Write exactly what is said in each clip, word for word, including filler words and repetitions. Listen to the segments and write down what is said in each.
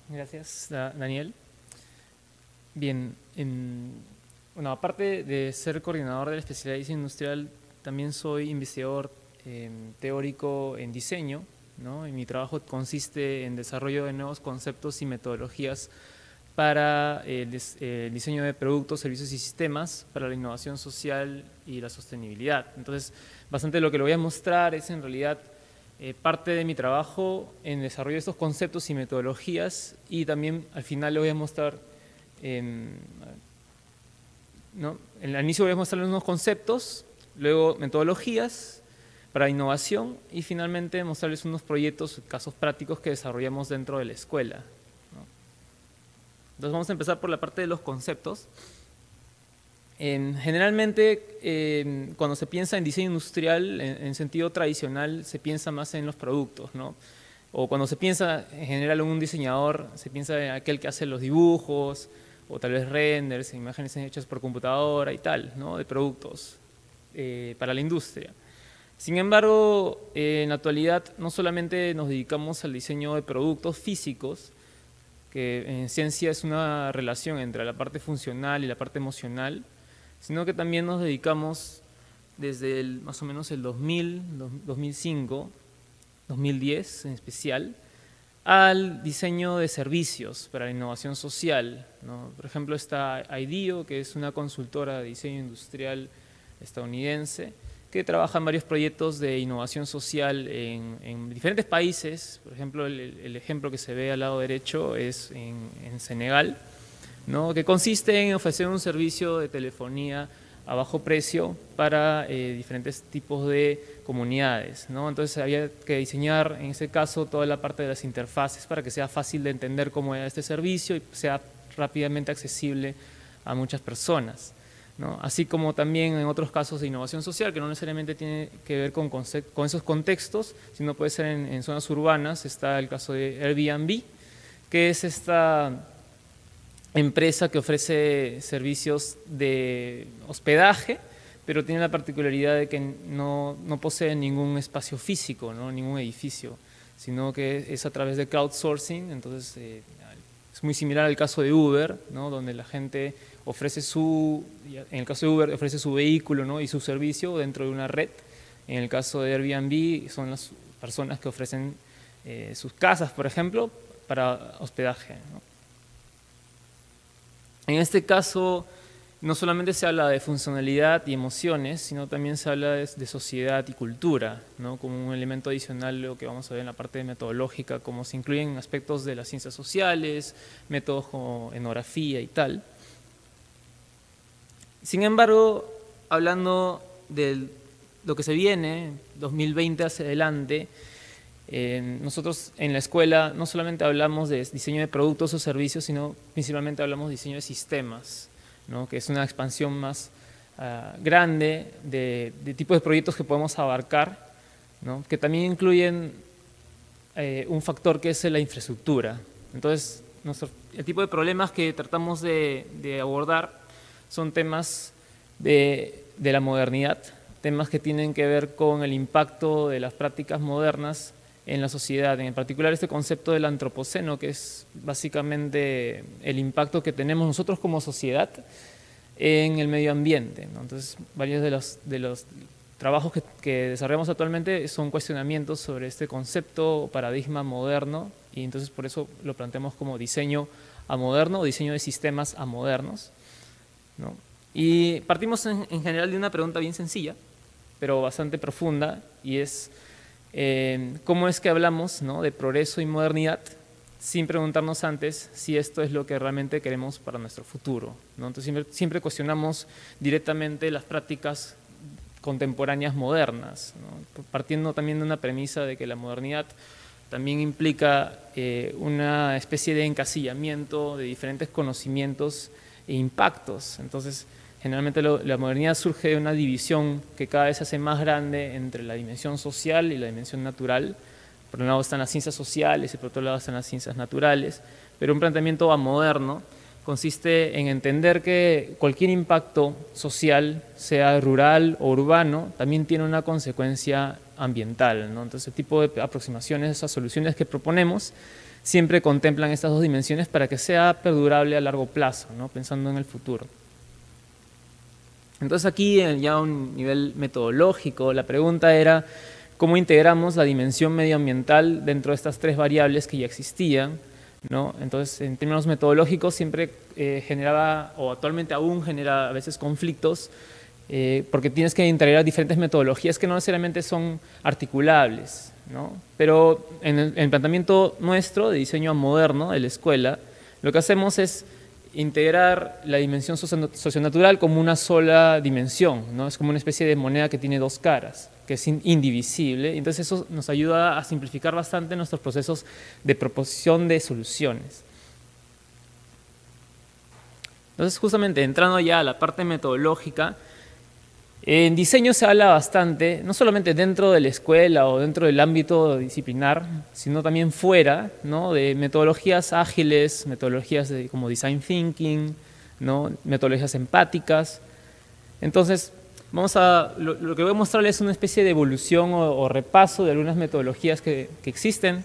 Gracias, Da- Daniel. Bien, en- bueno, aparte de ser coordinador de la especialidad de diseño industrial, también soy investigador eh, teórico en diseño, ¿no? Y mi trabajo consiste en desarrollo de nuevos conceptos y metodologías para el, des- eh, el diseño de productos, servicios y sistemas, para la innovación social y la sostenibilidad. Entonces, bastante de lo que le voy a mostrar es en realidad eh, parte de mi trabajo en desarrollo de estos conceptos y metodologías, y también al final le voy a mostrar, en, ¿no? En el inicio voy a mostrarles unos conceptos, luego metodologías para innovación y finalmente mostrarles unos proyectos, casos prácticos que desarrollamos dentro de la escuela, ¿no? Entonces vamos a empezar por la parte de los conceptos. Eh, generalmente, eh, cuando se piensa en diseño industrial, en, en sentido tradicional, se piensa más en los productos, ¿no? O cuando se piensa en general en un diseñador, se piensa en aquel que hace los dibujos, o tal vez renders, imágenes hechas por computadora y tal, ¿no? De productos eh, para la industria. Sin embargo, eh, en la actualidad no solamente nos dedicamos al diseño de productos físicos, que en ciencia es una relación entre la parte funcional y la parte emocional, sino que también nos dedicamos desde el, más o menos el dos mil, dos mil cinco, dos mil diez en especial, al diseño de servicios para la innovación social, ¿no? Por ejemplo, está IDEO, que es una consultora de diseño industrial estadounidense, que trabaja en varios proyectos de innovación social en, en diferentes países. Por ejemplo, el, el, ejemplo que se ve al lado derecho es en, en Senegal, ¿no? Que consiste en ofrecer un servicio de telefonía a bajo precio para eh, diferentes tipos de comunidades, ¿no? Entonces había que diseñar en ese caso toda la parte de las interfaces para que sea fácil de entender cómo era este servicio y sea rápidamente accesible a muchas personas, ¿no? Así como también en otros casos de innovación social, que no necesariamente tiene que ver con, con esos contextos, sino puede ser en, en zonas urbanas. Está el caso de Airbnb, que es esta empresa que ofrece servicios de hospedaje, pero tiene la particularidad de que no, no posee ningún espacio físico, ¿no? Ningún edificio, sino que es a través de crowdsourcing. Entonces eh, es muy similar al caso de Uber, ¿no? Donde la gente ofrece su, en el caso de Uber ofrece su vehículo, ¿no? Y su servicio dentro de una red. En el caso de Airbnb son las personas que ofrecen eh, sus casas, por ejemplo, para hospedaje, ¿no? En este caso, no solamente se habla de funcionalidad y emociones, sino también se habla de, de sociedad y cultura, ¿no? Como un elemento adicional, lo que vamos a ver en la parte metodológica, como se incluyen aspectos de las ciencias sociales, métodos como etnografía y tal. Sin embargo, hablando de lo que se viene, dos mil veinte hacia adelante, Eh, nosotros en la escuela no solamente hablamos de diseño de productos o servicios, sino principalmente hablamos de diseño de sistemas, ¿no? Que es una expansión más uh, grande de, de tipos de proyectos que podemos abarcar, ¿no? Que también incluyen eh, un factor que es la infraestructura. Entonces, nuestro, el tipo de problemas que tratamos de, de abordar son temas de, de la modernidad, temas que tienen que ver con el impacto de las prácticas modernas en la sociedad, en particular este concepto del antropoceno, que es básicamente el impacto que tenemos nosotros como sociedad en el medio ambiente, ¿no? Entonces, varios de los, de los trabajos que, que desarrollamos actualmente son cuestionamientos sobre este concepto o paradigma moderno, y entonces por eso lo planteamos como diseño amoderno o diseño de sistemas amodernos, ¿no? Y partimos en, en general de una pregunta bien sencilla, pero bastante profunda, y es Eh, cómo es que hablamos, ¿no?, de progreso y modernidad sin preguntarnos antes si esto es lo que realmente queremos para nuestro futuro, ¿no? Entonces siempre, siempre cuestionamos directamente las prácticas contemporáneas modernas, ¿no? Partiendo también de una premisa de que la modernidad también implica eh, una especie de encasillamiento de diferentes conocimientos e impactos. Entonces, generalmente lo, la modernidad surge de una división que cada vez se hace más grande entre la dimensión social y la dimensión natural. Por un lado están las ciencias sociales y por otro lado están las ciencias naturales, pero un planteamiento moderno consiste en entender que cualquier impacto social, sea rural o urbano, también tiene una consecuencia ambiental, ¿no? Entonces, el tipo de aproximaciones, esas soluciones que proponemos, siempre contemplan estas dos dimensiones para que sea perdurable a largo plazo, ¿no? Pensando en el futuro. Entonces aquí, ya a un nivel metodológico, la pregunta era cómo integramos la dimensión medioambiental dentro de estas tres variables que ya existían, ¿no? Entonces, en términos metodológicos, siempre eh, generaba, o actualmente aún genera a veces conflictos, eh, porque tienes que integrar diferentes metodologías que no necesariamente son articulables, ¿no? Pero en el, en el planteamiento nuestro de diseño moderno de la escuela, lo que hacemos es integrar la dimensión socionatural como una sola dimensión, ¿no? Es como una especie de moneda que tiene dos caras, que es indivisible. Entonces eso nos ayuda a simplificar bastante nuestros procesos de proposición de soluciones. Entonces, justamente entrando ya a la parte metodológica, en diseño se habla bastante, no solamente dentro de la escuela o dentro del ámbito disciplinar, sino también fuera, ¿no? De metodologías ágiles, metodologías de, como design thinking, ¿no? Metodologías empáticas. Entonces, vamos a, lo, lo que voy a mostrarles es una especie de evolución o, o repaso de algunas metodologías que, que existen,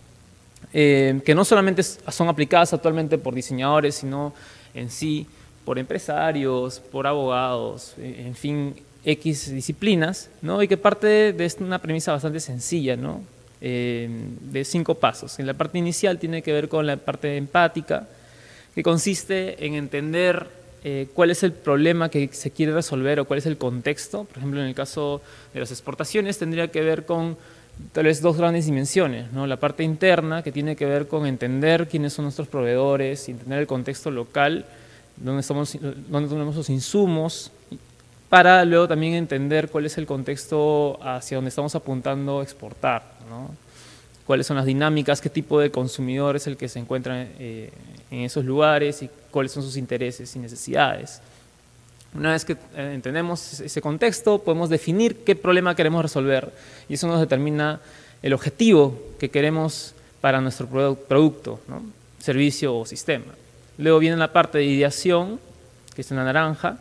eh, que no solamente son aplicadas actualmente por diseñadores, sino en sí por empresarios, por abogados, en fin, X disciplinas, ¿no? Y que parte de una premisa bastante sencilla, ¿no? Eh, de cinco pasos. En la parte inicial tiene que ver con la parte empática, que consiste en entender eh, cuál es el problema que se quiere resolver o cuál es el contexto. Por ejemplo, en el caso de las exportaciones tendría que ver con tal vez dos grandes dimensiones, ¿no? La parte interna, que tiene que ver con entender quiénes son nuestros proveedores, entender el contexto local, dónde, estamos, dónde tenemos los insumos, para luego también entender cuál es el contexto hacia donde estamos apuntando a exportar, ¿no? Cuáles son las dinámicas, qué tipo de consumidor es el que se encuentra eh, en esos lugares y cuáles son sus intereses y necesidades. Una vez que eh, entendemos ese contexto, podemos definir qué problema queremos resolver y eso nos determina el objetivo que queremos para nuestro producto, ¿no? Servicio o sistema. Luego viene la parte de ideación, que es en la naranja.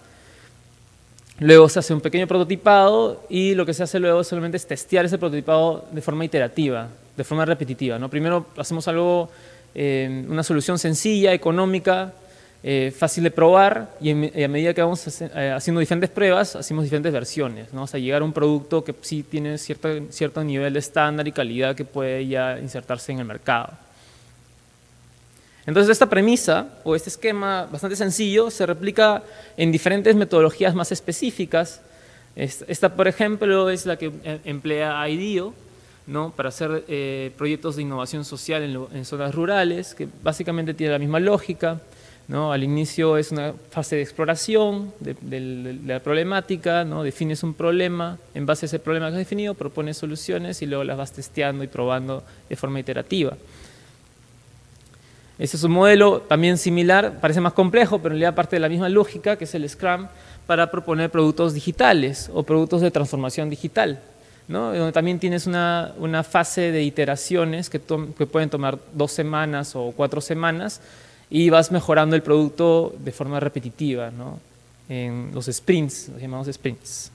Luego se hace un pequeño prototipado y lo que se hace luego solamente es testear ese prototipado de forma iterativa, de forma repetitiva, ¿no? Primero hacemos algo, eh, una solución sencilla, económica, eh, fácil de probar y, en, y a medida que vamos haciendo diferentes pruebas, hacemos diferentes versiones, ¿no? Hasta llegar a un producto que sí tiene cierto, cierto nivel de estándar y calidad que puede ya insertarse en el mercado. Entonces esta premisa o este esquema bastante sencillo se replica en diferentes metodologías más específicas. Esta, por ejemplo, es la que emplea IDEO, ¿no? Para hacer eh, proyectos de innovación social en, lo, en zonas rurales, que básicamente tiene la misma lógica, ¿no? Al inicio es una fase de exploración de, de, de la problemática, ¿no? Defines un problema, en base a ese problema que has definido, propones soluciones y luego las vas testeando y probando de forma iterativa. Ese es un modelo también similar, parece más complejo, pero en realidad parte de la misma lógica, que es el Scrum, para proponer productos digitales o productos de transformación digital, ¿no? Donde también tienes una, una fase de iteraciones que, que pueden tomar dos semanas o cuatro semanas y vas mejorando el producto de forma repetitiva, ¿no? En los sprints, los llamamos sprints.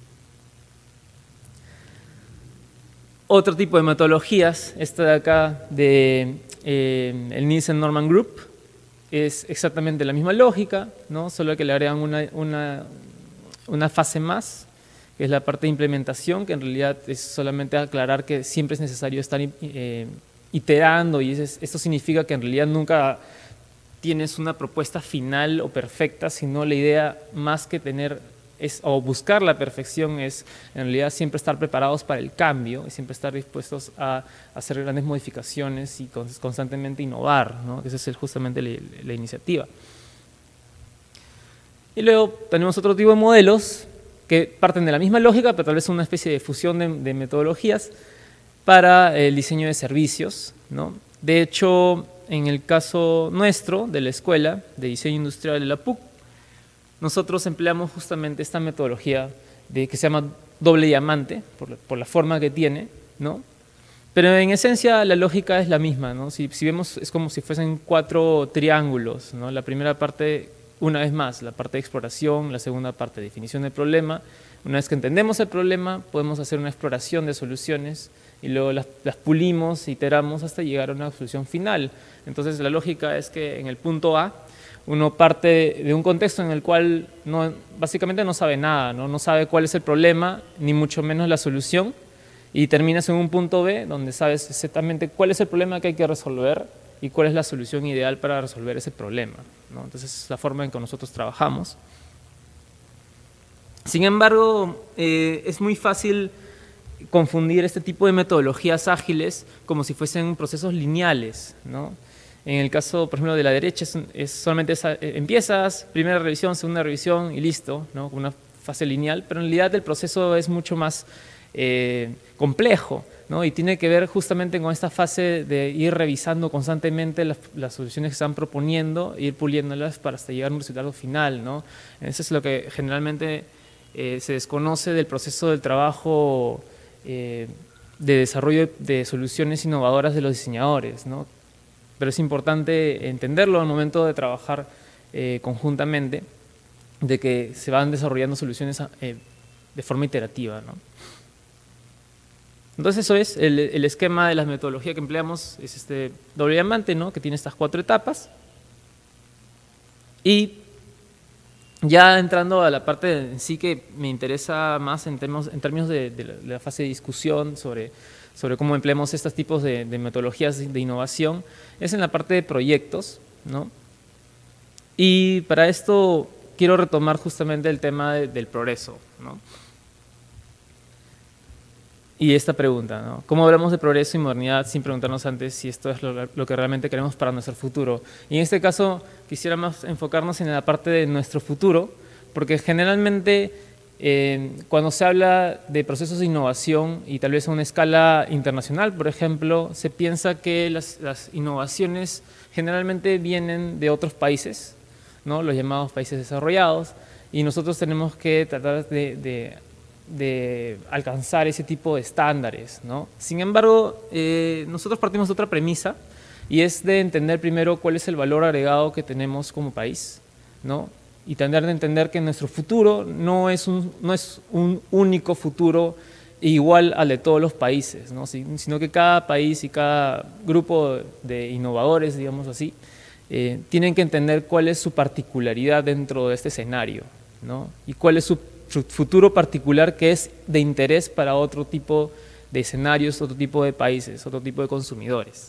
Otro tipo de metodologías, esta de acá de eh, el Nielsen Norman Group, es exactamente la misma lógica, ¿no? Solo que le agregan una, una, una fase más, que es la parte de implementación, que en realidad es solamente aclarar que siempre es necesario estar eh, iterando y es, esto significa que en realidad nunca tienes una propuesta final o perfecta, sino la idea más que tener es, o buscar la perfección es en realidad siempre estar preparados para el cambio y siempre estar dispuestos a, a hacer grandes modificaciones y constantemente innovar, ¿no? Esa es justamente la, la iniciativa. Y luego tenemos otro tipo de modelos que parten de la misma lógica, pero tal vez una especie de fusión de, de metodologías para el diseño de servicios, ¿no? De hecho, en el caso nuestro, de la Escuela de Diseño Industrial de la P U C, nosotros empleamos justamente esta metodología de, que se llama doble diamante, por, por la forma que tiene, ¿no? Pero en esencia la lógica es la misma, ¿no? Si, si vemos, es como si fuesen cuatro triángulos, ¿no? La primera parte, una vez más, la parte de exploración, la segunda parte, definición del problema, Una vez que entendemos el problema, podemos hacer una exploración de soluciones y luego las, las pulimos, iteramos hasta llegar a una solución final. Entonces la lógica es que en el punto A uno parte de un contexto en el cual no, básicamente no sabe nada, ¿no? No sabe cuál es el problema, ni mucho menos la solución, y terminas en un punto B donde sabes exactamente cuál es el problema que hay que resolver y cuál es la solución ideal para resolver ese problema, ¿no? Entonces es la forma en que nosotros trabajamos. Sin embargo, eh, es muy fácil confundir este tipo de metodologías ágiles como si fuesen procesos lineales, ¿no? En el caso, por ejemplo, de la derecha, es, es solamente esa, eh, empiezas, primera revisión, segunda revisión y listo, ¿no? Una fase lineal, pero en realidad el proceso es mucho más eh, complejo, ¿no? Y tiene que ver justamente con esta fase de ir revisando constantemente las, las soluciones que están proponiendo, e ir puliéndolas para hasta llegar a un resultado final, ¿no? Eso es lo que generalmente eh, se desconoce del proceso del trabajo eh, de desarrollo de soluciones innovadoras de los diseñadores, ¿no? Pero es importante entenderlo al momento de trabajar eh, conjuntamente, de que se van desarrollando soluciones eh, de forma iterativa, ¿no? Entonces eso es, el, el esquema de la metodología que empleamos es este doble diamante, ¿no? Que tiene estas cuatro etapas. Y ya entrando a la parte en sí que me interesa más en, términos, en términos de, de, la, de la fase de discusión sobre, sobre cómo empleamos estos tipos de, de metodologías de, de innovación, es en la parte de proyectos, ¿no? Y para esto quiero retomar justamente el tema de, del progreso, ¿no? Y esta pregunta, ¿no? ¿Cómo hablamos de progreso y modernidad sin preguntarnos antes si esto es lo, lo que realmente queremos para nuestro futuro? Y en este caso quisiera más enfocarnos en la parte de nuestro futuro, porque generalmente eh, cuando se habla de procesos de innovación y tal vez a una escala internacional, por ejemplo, se piensa que las, las innovaciones generalmente vienen de otros países, ¿no? Los llamados países desarrollados, y nosotros tenemos que tratar de, de de alcanzar ese tipo de estándares, ¿no? Sin embargo, eh, nosotros partimos de otra premisa y es de entender primero cuál es el valor agregado que tenemos como país, ¿no? Y tratar de entender que nuestro futuro no es un, no es un único futuro igual al de todos los países, ¿no? Sino que cada país y cada grupo de innovadores, digamos así, eh, tienen que entender cuál es su particularidad dentro de este escenario, ¿no? Y cuál es su futuro particular que es de interés para otro tipo de escenarios, otro tipo de países, otro tipo de consumidores.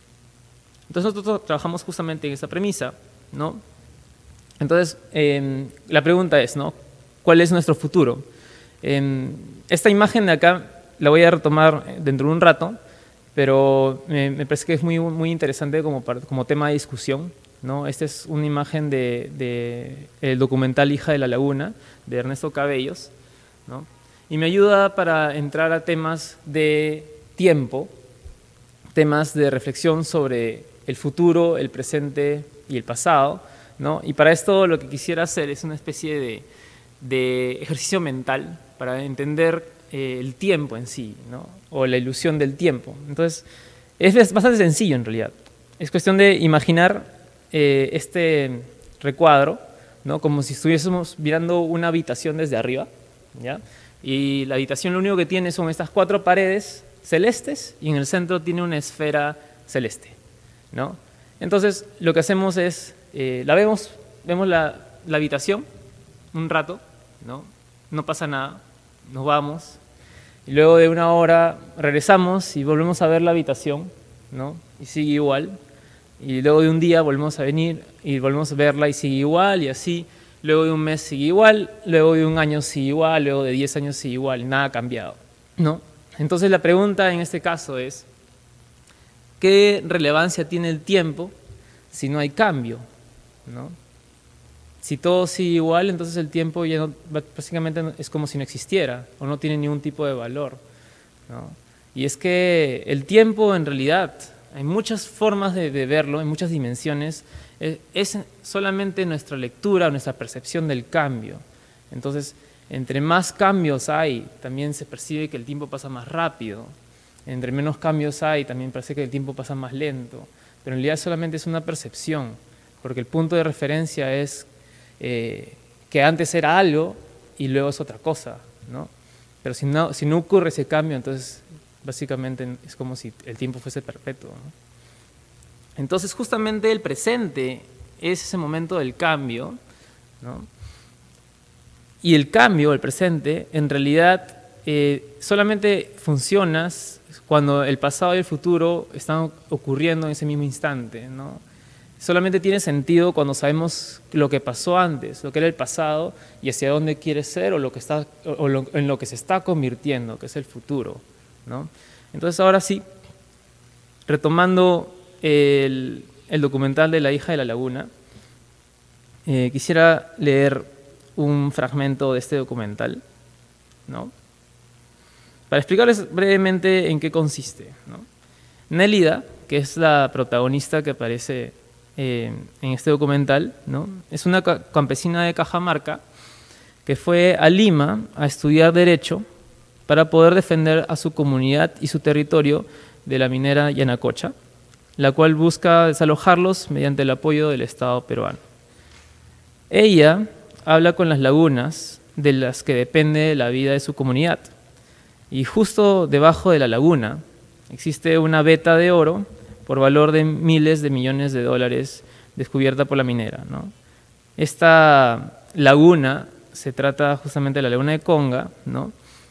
Entonces nosotros trabajamos justamente en esa premisa, ¿no? Entonces eh, la pregunta es, ¿no? ¿Cuál es nuestro futuro? Eh, esta imagen de acá la voy a retomar dentro de un rato, pero me, me parece que es muy, muy interesante como, como tema de discusión, ¿no? Esta es una imagen del de, de documental Hija de la Laguna, de Ernesto Cabellos, ¿no? Y me ayuda para entrar a temas de tiempo, temas de reflexión sobre el futuro, el presente y el pasado, ¿no? Y para esto lo que quisiera hacer es una especie de, de ejercicio mental para entender eh, el tiempo en sí, ¿no? O la ilusión del tiempo. Entonces, es bastante sencillo en realidad. Es cuestión de imaginar Eh, este recuadro, ¿no? Como si estuviésemos mirando una habitación desde arriba, ¿ya? Y la habitación lo único que tiene son estas cuatro paredes celestes y en el centro tiene una esfera celeste, ¿no? Entonces lo que hacemos es, eh, la vemos, vemos la, la habitación un rato, ¿no? No pasa nada, nos vamos y luego de una hora regresamos y volvemos a ver la habitación, ¿no? Y sigue igual. Y luego de un día volvemos a venir y volvemos a verla y sigue igual y así. Luego de un mes sigue igual, luego de un año sigue igual, luego de diez años sigue igual, y nada ha cambiado, ¿no? Entonces la pregunta en este caso es, ¿qué relevancia tiene el tiempo si no hay cambio, ¿no? Si todo sigue igual, entonces el tiempo ya no, básicamente es como si no existiera o no tiene ningún tipo de valor, ¿no? Y es que el tiempo en realidad, hay muchas formas de, de verlo, en muchas dimensiones, es, es solamente nuestra lectura, nuestra percepción del cambio. Entonces, entre más cambios hay, también se percibe que el tiempo pasa más rápido. Entre menos cambios hay, también parece que el tiempo pasa más lento. Pero en realidad solamente es una percepción, porque el punto de referencia es eh, que antes era algo y luego es otra cosa, ¿no? Pero si no, si no ocurre ese cambio, entonces básicamente es como si el tiempo fuese perpetuo, ¿no? Entonces justamente el presente es ese momento del cambio, ¿no? Y el cambio, el presente, en realidad eh, solamente funciona cuando el pasado y el futuro están ocurriendo en ese mismo instante, ¿no? Solamente tiene sentido cuando sabemos lo que pasó antes, lo que era el pasado y hacia dónde quiere ser o, lo que está, o lo, en lo que se está convirtiendo, que es el futuro, ¿no? Entonces ahora sí, retomando el, el documental de La hija de la laguna, eh, quisiera leer un fragmento de este documental, ¿no? Para explicarles brevemente en qué consiste, ¿no? Nélida, que es la protagonista que aparece eh, en este documental, ¿no? Es una campesina de Cajamarca que fue a Lima a estudiar Derecho para poder defender a su comunidad y su territorio de la minera Yanacocha, la cual busca desalojarlos mediante el apoyo del Estado peruano. Ella habla con las lagunas de las que depende la vida de su comunidad. Y justo debajo de la laguna existe una veta de oro por valor de miles de millones de dólares descubierta por la minera, ¿no? Esta laguna se trata justamente de la laguna de Conga, ¿no?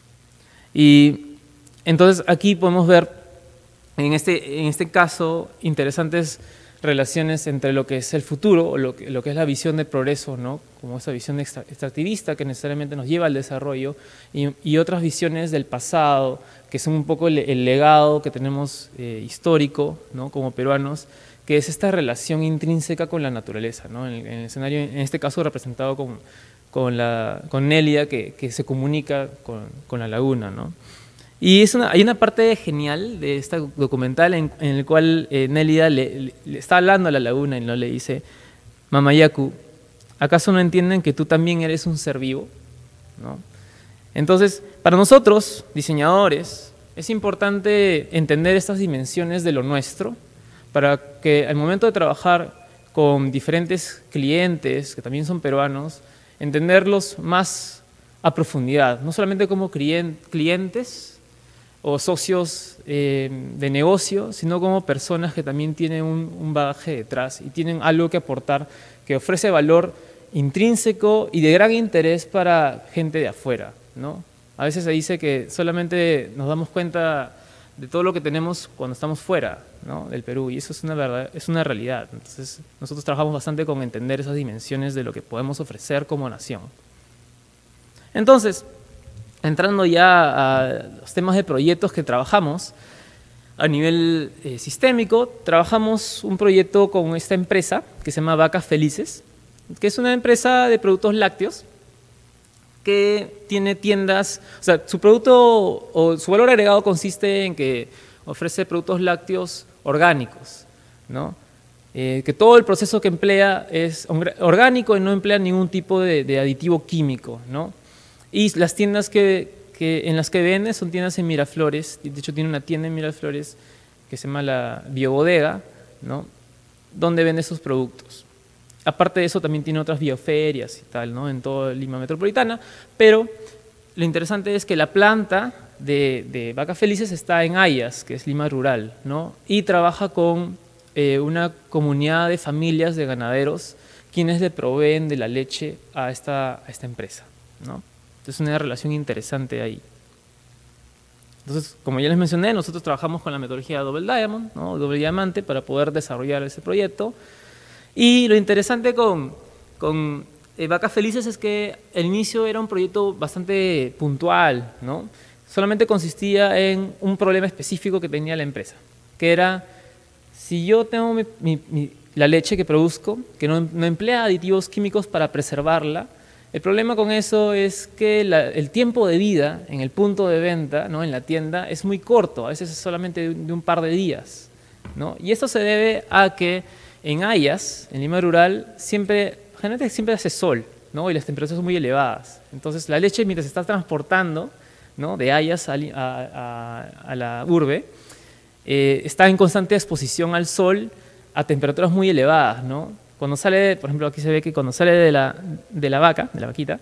Y entonces aquí podemos ver en este, en este caso interesantes relaciones entre lo que es el futuro o lo que, lo que es la visión de progreso, ¿no? Como esa visión extractivista que necesariamente nos lleva al desarrollo y, y otras visiones del pasado que son un poco el, el legado que tenemos eh, histórico, ¿no? Como peruanos, que es esta relación intrínseca con la naturaleza, ¿no? En el, en el escenario, en este caso representado con, con, la, con Nélida que, que se comunica con, con la laguna, ¿no? Y es una, hay una parte genial de este documental en, en el cual eh, Nélida le, le, le está hablando a la laguna y no le dice: Mamayacu, ¿acaso no entienden que tú también eres un ser vivo? ¿No? Entonces, para nosotros, diseñadores, es importante entender estas dimensiones de lo nuestro para que al momento de trabajar con diferentes clientes, que también son peruanos, entenderlos más a profundidad, no solamente como clientes o socios eh, de negocio, sino como personas que también tienen un, un bagaje detrás y tienen algo que aportar, que ofrece valor intrínseco y de gran interés para gente de afuera, ¿no? A veces se dice que solamente nos damos cuenta de todo lo que tenemos cuando estamos fuera, ¿no? Del Perú, y eso es una, verdad, es una realidad. Entonces, nosotros trabajamos bastante con entender esas dimensiones de lo que podemos ofrecer como nación. Entonces, entrando ya a los temas de proyectos que trabajamos, a nivel eh, sistémico, trabajamos un proyecto con esta empresa que se llama Vacas Felices, que es una empresa de productos lácteos que tiene tiendas, o sea, su producto o su valor agregado consiste en que ofrece productos lácteos orgánicos, ¿no? Eh, que todo el proceso que emplea es orgánico y no emplea ningún tipo de, de aditivo químico, ¿no? Y las tiendas que, que, en las que vende son tiendas en Miraflores, de hecho tiene una tienda en Miraflores que se llama la Biobodega, ¿no? Donde vende sus productos. Aparte de eso también tiene otras bioferias y tal, ¿no? En toda Lima metropolitana, pero lo interesante es que la planta de, de Vacas Felices está en Ayas, que es Lima rural, ¿no? Y trabaja con eh, una comunidad de familias de ganaderos quienes le proveen de la leche a esta, a esta empresa, ¿no? Entonces, una relación interesante ahí. Entonces, como ya les mencioné, nosotros trabajamos con la metodología Double Diamond, ¿no? Doble diamante, para poder desarrollar ese proyecto. Y lo interesante con, con eh, Vacas Felices es que el inicio era un proyecto bastante puntual, ¿no? Solamente consistía en un problema específico que tenía la empresa, que era, si yo tengo mi, mi, mi, la leche que produzco, que no, no emplea aditivos químicos para preservarla, el problema con eso es que la, el tiempo de vida en el punto de venta, ¿no? En la tienda, es muy corto, a veces es solamente de un, de un par de días, ¿no? Y esto se debe a que en Ayas, en Lima rural, siempre, generalmente siempre hace sol, ¿no? Y las temperaturas son muy elevadas. Entonces la leche, mientras se está transportando, ¿no? De Ayas a, a, a, a la urbe, eh, está en constante exposición al sol a temperaturas muy elevadas, ¿no? Cuando sale, por ejemplo, aquí se ve que cuando sale de la, de la vaca, de la vaquita,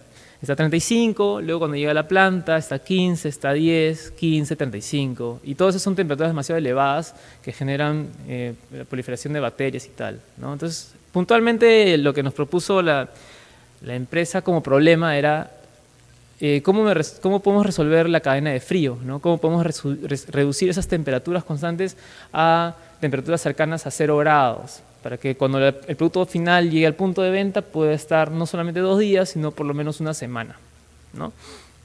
está treinta y cinco, luego cuando llega a la planta está quince, está diez, quince, treinta y cinco. Y todas esas son temperaturas demasiado elevadas que generan eh, la proliferación de bacterias y tal, ¿no? Entonces, puntualmente lo que nos propuso la, la empresa como problema era eh, cómo, me, cómo podemos resolver la cadena de frío, ¿no? Cómo podemos resu, re, reducir esas temperaturas constantes a temperaturas cercanas a cero grados, para que cuando el producto final llegue al punto de venta pueda estar no solamente dos días, sino por lo menos una semana, ¿no?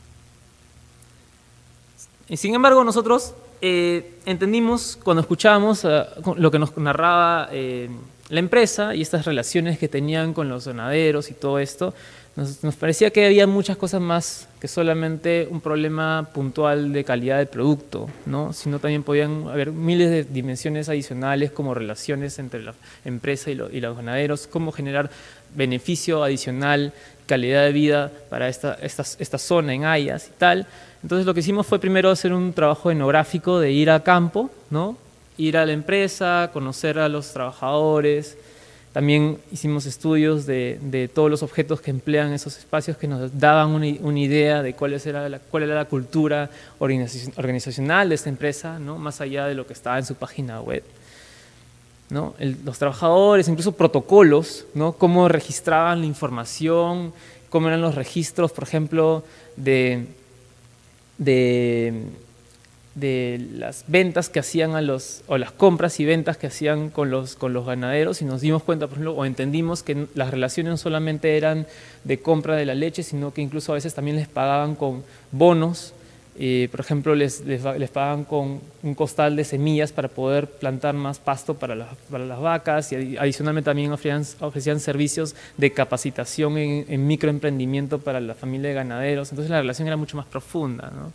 Y sin embargo, nosotros eh, entendimos, cuando escuchábamos eh, lo que nos narraba eh, la empresa y estas relaciones que tenían con los ganaderos y todo esto, nos, nos parecía que había muchas cosas más que solamente un problema puntual de calidad del producto, ¿no? Sino también podían haber miles de dimensiones adicionales como relaciones entre la empresa y, lo, y los ganaderos, cómo generar beneficio adicional, calidad de vida para esta, esta, esta zona en Ayas y tal. Entonces lo que hicimos fue primero hacer un trabajo etnográfico de ir a campo, ¿no? Ir a la empresa, conocer a los trabajadores. También hicimos estudios de, de todos los objetos que emplean esos espacios que nos daban una, una idea de cuál era, la, cuál era la cultura organizacional de esta empresa, ¿no? Más allá de lo que estaba en su página web, ¿no? El, los trabajadores, incluso protocolos, ¿no? Cómo registraban la información, cómo eran los registros, por ejemplo, de, de, de las ventas que hacían a los, o las compras y ventas que hacían con los, con los ganaderos, y nos dimos cuenta, por ejemplo, o entendimos que las relaciones no solamente eran de compra de la leche, sino que incluso a veces también les pagaban con bonos. Eh, por ejemplo, les, les, les pagaban con un costal de semillas para poder plantar más pasto para, la, para las vacas, y adicionalmente también ofrecían, ofrecían servicios de capacitación en, en microemprendimiento para la familia de ganaderos. Entonces la relación era mucho más profunda, ¿no?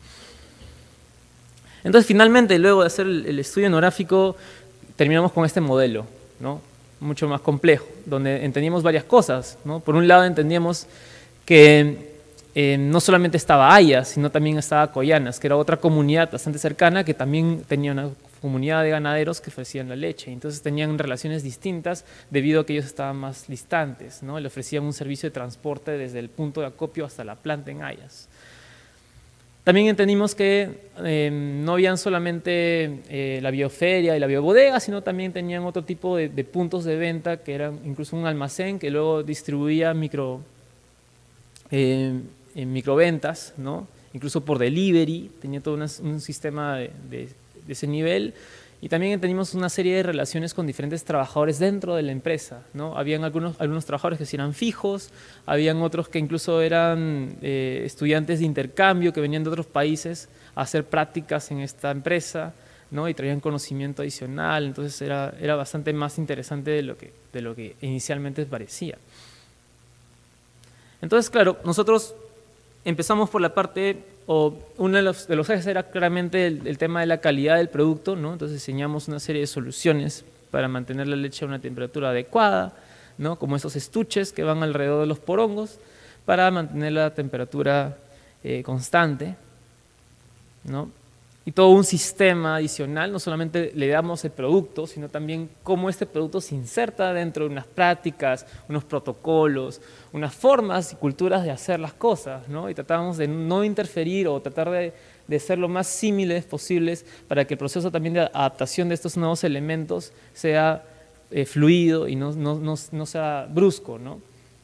Entonces finalmente, luego de hacer el, el estudio etnográfico, terminamos con este modelo, ¿no? Mucho más complejo, donde entendíamos varias cosas, ¿no? Por un lado entendíamos que Eh, no solamente estaba Ayas, sino también estaba Collanas, que era otra comunidad bastante cercana que también tenía una comunidad de ganaderos que ofrecían la leche. Entonces tenían relaciones distintas debido a que ellos estaban más distantes, ¿no? Le ofrecían un servicio de transporte desde el punto de acopio hasta la planta en Ayas. También entendimos que eh, no habían solamente eh, la bioferia y la biobodega, sino también tenían otro tipo de, de puntos de venta, que eran incluso un almacén que luego distribuía micro... Eh, en microventas, ¿no? Incluso por delivery, tenía todo una, un sistema de, de, de ese nivel. Y también teníamos una serie de relaciones con diferentes trabajadores dentro de la empresa, ¿no? Habían algunos, algunos trabajadores que sí eran fijos, habían otros que incluso eran eh, estudiantes de intercambio que venían de otros países a hacer prácticas en esta empresa, ¿no? Y traían conocimiento adicional. Entonces era, era bastante más interesante de lo que, de lo que inicialmente parecía. Entonces, claro, nosotros empezamos por la parte, o uno de los, de los ejes era claramente el, el tema de la calidad del producto, ¿no? Entonces diseñamos una serie de soluciones para mantener la leche a una temperatura adecuada, ¿no? Como esos estuches que van alrededor de los porongos para mantener la temperatura eh, constante, ¿no? Y todo un sistema adicional, no solamente le damos el producto, sino también cómo este producto se inserta dentro de unas prácticas, unos protocolos, unas formas y culturas de hacer las cosas, ¿no? Y tratamos de no interferir o tratar de, de ser lo más símiles posibles para que el proceso también de adaptación de estos nuevos elementos sea eh, fluido y no, no, no, no sea brusco, ¿no?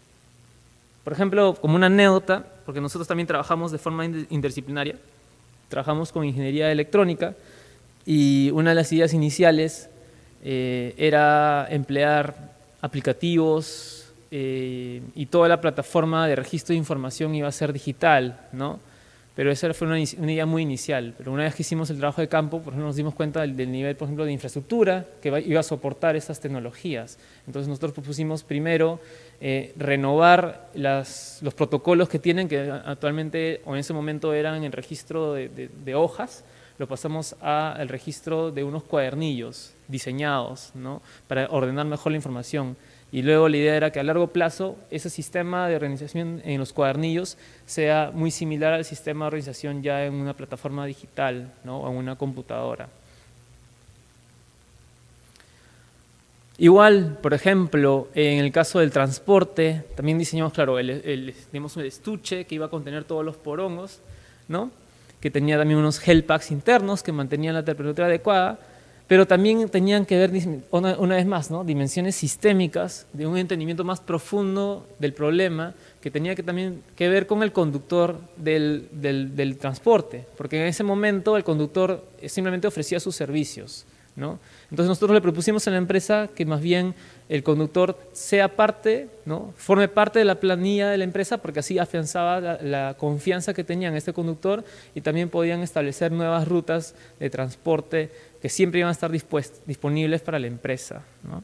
Por ejemplo, como una anécdota, porque nosotros también trabajamos de forma interdisciplinaria, trabajamos con ingeniería electrónica y una de las ideas iniciales eh, era emplear aplicativos eh, y toda la plataforma de registro de información iba a ser digital, ¿no? Pero esa fue una, una idea muy inicial. Pero una vez que hicimos el trabajo de campo, por ejemplo, nos dimos cuenta del, del nivel, por ejemplo, de infraestructura que va, iba a soportar esas tecnologías. Entonces nosotros propusimos primero eh, renovar las, los protocolos que tienen, que actualmente o en ese momento eran en registro de, de, de hojas, lo pasamos al registro de unos cuadernillos diseñados, ¿no? Para ordenar mejor la información. Y luego la idea era que a largo plazo ese sistema de organización en los cuadernillos sea muy similar al sistema de organización ya en una plataforma digital, ¿no? O en una computadora. Igual, por ejemplo, en el caso del transporte, también diseñamos, claro, el, el, digamos, el estuche que iba a contener todos los porongos, ¿no? Que tenía también unos gel packs internos que mantenían la temperatura adecuada, pero también tenían que ver, una, una vez más, ¿no? Dimensiones sistémicas, de un entendimiento más profundo del problema, que tenía que también que ver con el conductor del, del, del transporte, porque en ese momento el conductor simplemente ofrecía sus servicios, ¿no? Entonces nosotros le propusimos a la empresa que más bien el conductor sea parte, ¿no? Forme parte de la planilla de la empresa, porque así afianzaba la, la confianza que tenían en este conductor y también podían establecer nuevas rutas de transporte que siempre iban a estar disponibles para la empresa, ¿no?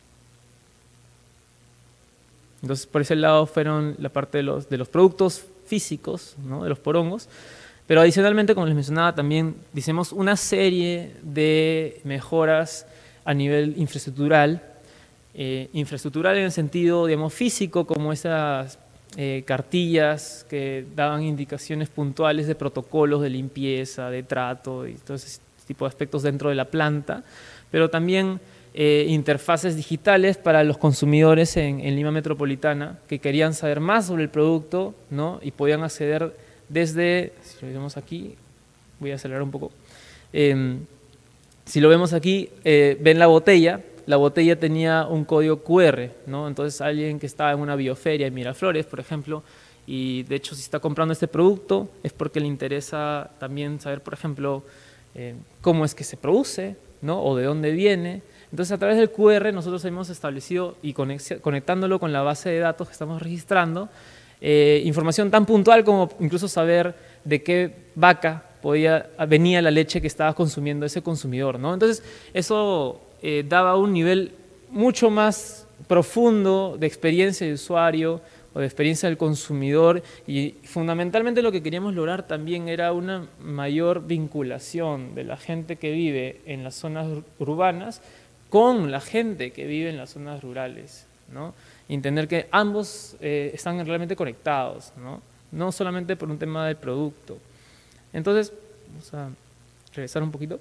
Entonces por ese lado fueron la parte de los, de los productos físicos, ¿no? De los porongos. Pero adicionalmente, como les mencionaba, también hicimos una serie de mejoras a nivel infraestructural, eh, infraestructural en el sentido, digamos, físico, como esas eh, cartillas que daban indicaciones puntuales de protocolos de limpieza, de trato y todo ese tipo de aspectos dentro de la planta, pero también eh, interfaces digitales para los consumidores en, en Lima Metropolitana que querían saber más sobre el producto, ¿no? Y podían acceder desde, si lo vemos aquí, voy a acelerar un poco, eh, si lo vemos aquí, eh, ven la botella, la botella tenía un código cu erre, ¿no? Entonces alguien que estaba en una bioferia en Miraflores, por ejemplo, y de hecho si está comprando este producto es porque le interesa también saber, por ejemplo, eh, cómo es que se produce, ¿no? O de dónde viene. Entonces a través del cu erre nosotros hemos establecido y conectándolo con la base de datos que estamos registrando, Eh, información tan puntual como incluso saber de qué vaca podía, venía la leche que estaba consumiendo ese consumidor, ¿no? Entonces eso eh, daba un nivel mucho más profundo de experiencia de usuario o de experiencia del consumidor y fundamentalmente lo que queríamos lograr también era una mayor vinculación de la gente que vive en las zonas urbanas con la gente que vive en las zonas rurales, ¿no? Y entender que ambos eh, están realmente conectados, ¿no? No solamente por un tema del producto. Entonces, vamos a regresar un poquito.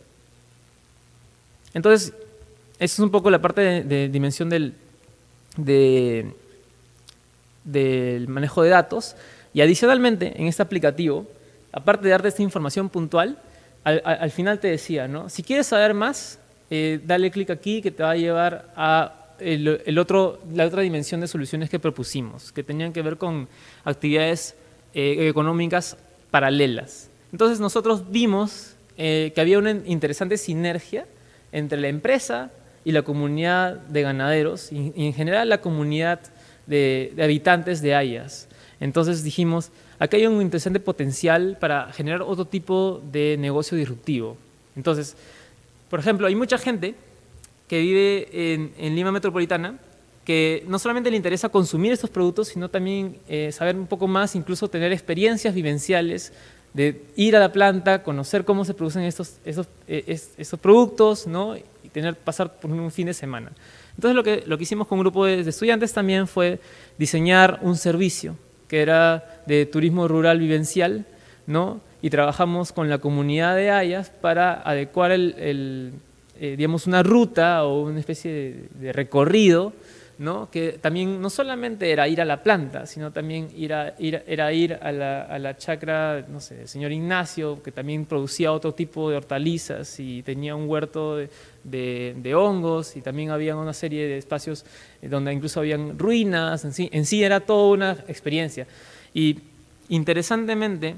Entonces, esa es un poco la parte de, de dimensión del, de, del manejo de datos. Y adicionalmente, en este aplicativo, aparte de darte esta información puntual, al, al, al final te decía, ¿no? Si quieres saber más, eh, dale clic aquí que te va a llevar a El, el otro, la otra dimensión de soluciones que propusimos, que tenían que ver con actividades eh, económicas paralelas. Entonces nosotros vimos eh, que había una interesante sinergia entre la empresa y la comunidad de ganaderos y, y en general la comunidad de, de habitantes de Ayas. Entonces dijimos, acá hay un interesante potencial para generar otro tipo de negocio disruptivo. Entonces, por ejemplo, hay mucha gente que vive en, en Lima Metropolitana, que no solamente le interesa consumir estos productos, sino también eh, saber un poco más, incluso tener experiencias vivenciales de ir a la planta, conocer cómo se producen estos, estos, eh, estos productos, ¿no? Y tener, pasar por un fin de semana. Entonces lo que, lo que hicimos con un grupo de, de estudiantes también fue diseñar un servicio que era de turismo rural vivencial, ¿no? Y trabajamos con la comunidad de Ayas para adecuar el, el Eh, digamos, una ruta o una especie de, de recorrido, ¿no? Que también no solamente era ir a la planta, sino también ir a, ir, era ir a la, a la chacra, no sé, del señor Ignacio, que también producía otro tipo de hortalizas y tenía un huerto de, de, de hongos y también había una serie de espacios donde incluso habían ruinas, en sí, en sí era toda una experiencia. Y interesantemente,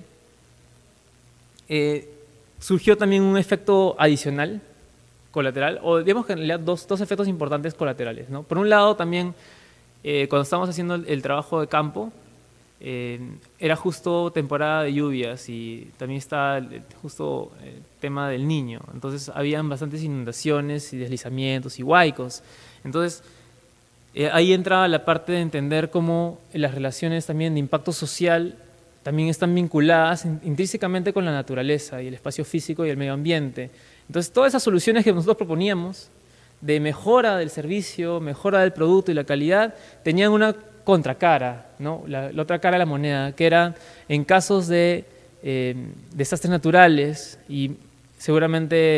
eh, surgió también un efecto adicional, colateral, o digamos que en realidad dos, dos efectos importantes colaterales, ¿no? Por un lado también, eh, cuando estábamos haciendo el, el trabajo de campo, eh, era justo temporada de lluvias y también está el, justo el tema del Niño, entonces habían bastantes inundaciones y deslizamientos y huaicos, entonces eh, ahí entraba la parte de entender cómo las relaciones también de impacto social también están vinculadas intrínsecamente con la naturaleza y el espacio físico y el medio ambiente. Entonces, todas esas soluciones que nosotros proponíamos de mejora del servicio, mejora del producto y la calidad, tenían una contracara, ¿no? La, la otra cara de la moneda, que era en casos de eh, desastres naturales y seguramente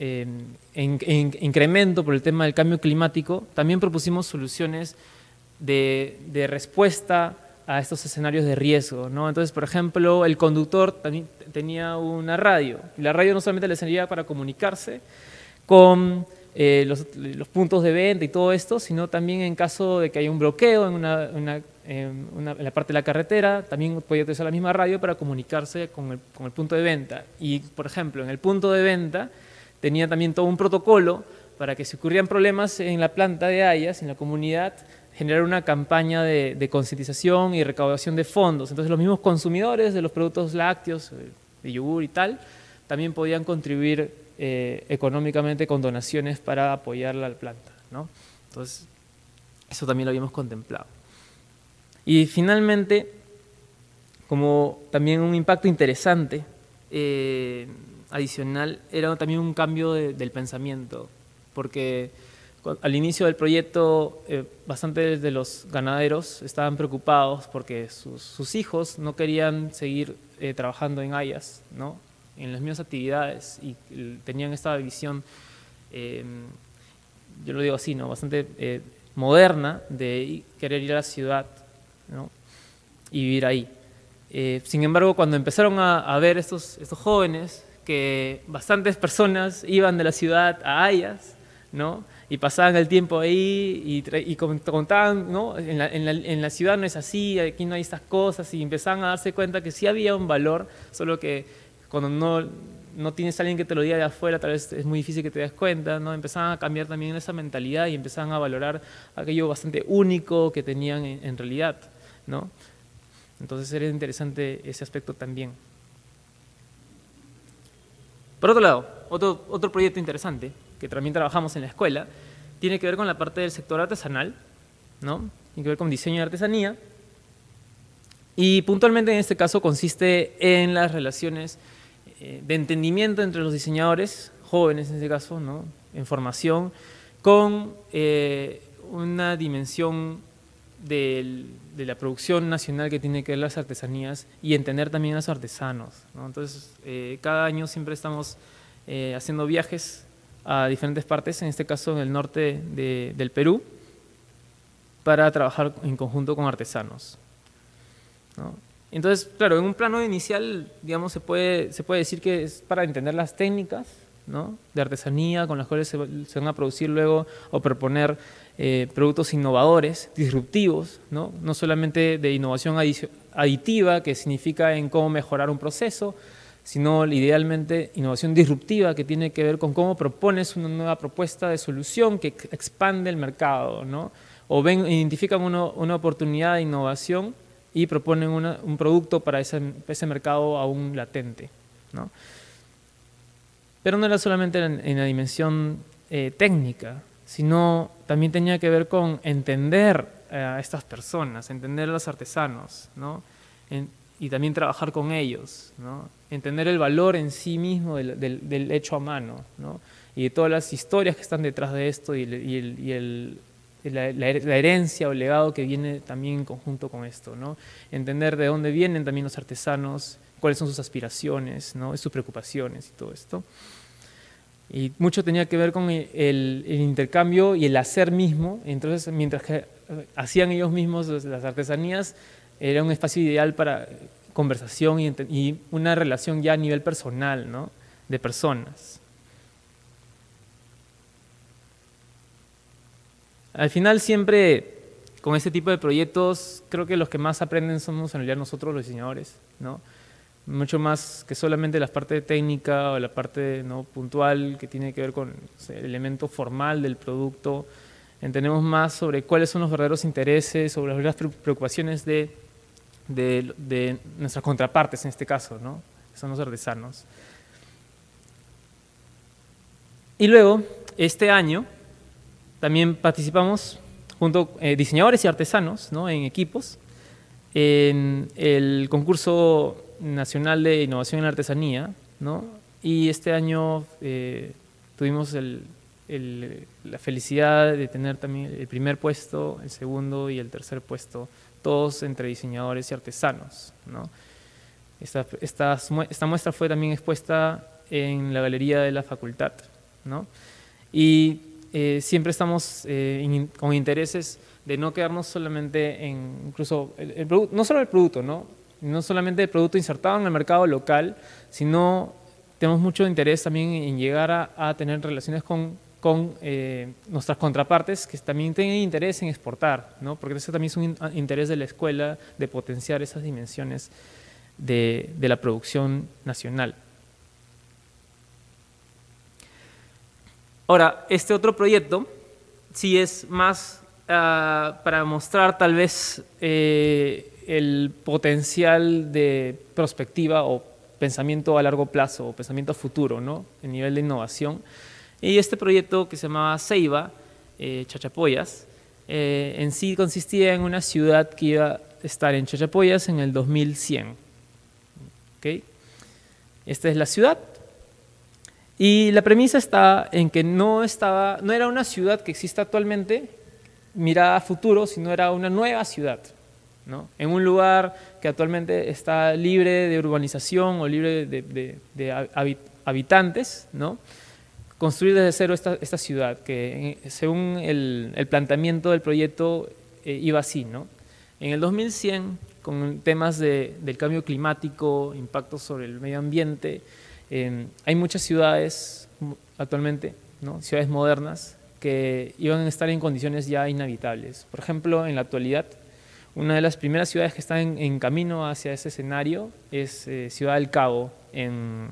eh, en, en incremento por el tema del cambio climático, también propusimos soluciones de, de respuesta a estos escenarios de riesgo, ¿no? Entonces, por ejemplo, el conductor también tenía una radio, y la radio no solamente le servía para comunicarse con eh, los, los puntos de venta y todo esto, sino también en caso de que haya un bloqueo en, una, una, en, una, en la parte de la carretera, también podía utilizar la misma radio para comunicarse con el, con el punto de venta. Y, por ejemplo, en el punto de venta tenía también todo un protocolo para que si ocurrían problemas en la planta de Hayas, en la comunidad, generar una campaña de, de concientización y recaudación de fondos. Entonces los mismos consumidores de los productos lácteos, de yogur y tal, también podían contribuir eh, económicamente con donaciones para apoyar la planta, ¿no? Entonces eso también lo habíamos contemplado. Y finalmente, como también un impacto interesante, eh, adicional, era también un cambio de, del pensamiento, porque al inicio del proyecto, eh, bastantes de los ganaderos estaban preocupados porque sus, sus hijos no querían seguir eh, trabajando en Hayas, ¿no? En las mismas actividades, y eh, tenían esta visión, eh, yo lo digo así, ¿no? Bastante eh, moderna de querer ir a la ciudad, ¿no? Y vivir ahí. Eh, sin embargo, cuando empezaron a, a ver estos, estos jóvenes, que bastantes personas iban de la ciudad a Hayas, ¿no? Y pasaban el tiempo ahí y, y contaban, ¿no? En la, en, la, en la ciudad no es así, aquí no hay estas cosas, y empezaban a darse cuenta que sí había un valor, solo que cuando no, no tienes a alguien que te lo diga de afuera, tal vez es muy difícil que te des cuenta, ¿no? Empezaban a cambiar también esa mentalidad y empezaban a valorar aquello bastante único que tenían en, en realidad, ¿no? Entonces era interesante ese aspecto también. Por otro lado, otro, otro proyecto interesante que también trabajamos en la escuela, tiene que ver con la parte del sector artesanal, ¿no? Tiene que ver con diseño de artesanía, y puntualmente en este caso consiste en las relaciones eh, de entendimiento entre los diseñadores, jóvenes en este caso, ¿no? En formación, con eh, una dimensión del, de la producción nacional que tiene que ver las artesanías y entender también a los artesanos, ¿no? Entonces, eh, cada año siempre estamos eh, haciendo viajes a diferentes partes, en este caso en el norte de, del Perú, para trabajar en conjunto con artesanos, ¿no? Entonces, claro, en un plano inicial, digamos, se puede, se puede decir que es para entender las técnicas, ¿no? De artesanía con las cuales se, se van a producir luego o proponer eh, productos innovadores, disruptivos, ¿no? No solamente de innovación aditiva, que significa en cómo mejorar un proceso, sino idealmente innovación disruptiva, que tiene que ver con cómo propones una nueva propuesta de solución que expande el mercado, ¿no? O ven, identifican una, una oportunidad de innovación y proponen una, un producto para ese, ese mercado aún latente, ¿no? Pero no era solamente en, en la dimensión eh, técnica, sino también tenía que ver con entender a estas personas, entender a los artesanos, ¿no? En, y también trabajar con ellos, ¿no? Entender el valor en sí mismo del, del, del hecho a mano, ¿no? Y de todas las historias que están detrás de esto y, el, y, el, y el, la, la herencia o legado que viene también en conjunto con esto, ¿no? Entender de dónde vienen también los artesanos, cuáles son sus aspiraciones, ¿no? Sus preocupaciones y todo esto. Y mucho tenía que ver con el, el intercambio y el hacer mismo. Entonces, mientras que hacían ellos mismos las artesanías, era un espacio ideal para conversación y, y una relación ya a nivel personal, ¿no? De personas. Al final siempre, con este tipo de proyectos, creo que los que más aprenden somos en realidad nosotros los diseñadores, ¿no? Mucho más que solamente la parte técnica o la parte, ¿no? puntual que tiene que ver con, o sea, el elemento formal del producto. Entendemos más sobre cuáles son los verdaderos intereses, sobre las verdaderas preocupaciones de De, de nuestras contrapartes en este caso, ¿no? Son los artesanos. Y luego, este año, también participamos junto a eh, diseñadores y artesanos, ¿no? En equipos, en el concurso nacional de innovación en la artesanía, ¿no? Y este año eh, tuvimos el, el, la felicidad de tener también el primer puesto, el segundo y el tercer puesto, todos entre diseñadores y artesanos, ¿no? Esta, esta, esta muestra fue también expuesta en la galería de la facultad, ¿no? Y eh, siempre estamos eh, in, con intereses de no quedarnos solamente en, incluso, el, el producto, no solo el producto, ¿no? No solamente el producto insertado en el mercado local, sino tenemos mucho interés también en llegar a, a tener relaciones con, con eh, nuestras contrapartes que también tienen interés en exportar, ¿no? Porque ese también es un interés de la escuela de potenciar esas dimensiones de, de la producción nacional. Ahora, este otro proyecto sí es más uh, para mostrar tal vez eh, el potencial de perspectiva o pensamiento a largo plazo o pensamiento a futuro, ¿no? En nivel de innovación. Y este proyecto que se llamaba Ceiba, eh, Chachapoyas, eh, en sí consistía en una ciudad que iba a estar en Chachapoyas en el dos mil cien. ¿Okay? Esta es la ciudad. Y la premisa está en que no, estaba, no era una ciudad que existe actualmente mirada a futuro, sino era una nueva ciudad, ¿no? En un lugar que actualmente está libre de urbanización o libre de, de, de habitantes, ¿no? Construir desde cero esta, esta ciudad, que según el, el planteamiento del proyecto eh, iba así, ¿no? En el dos mil cien, con temas de, del cambio climático, impactos sobre el medio ambiente, Eh, hay muchas ciudades actualmente, ¿no? Ciudades modernas, que iban a estar en condiciones ya inhabitables. Por ejemplo, en la actualidad, una de las primeras ciudades que están en, en camino hacia ese escenario es eh, Ciudad del Cabo, en,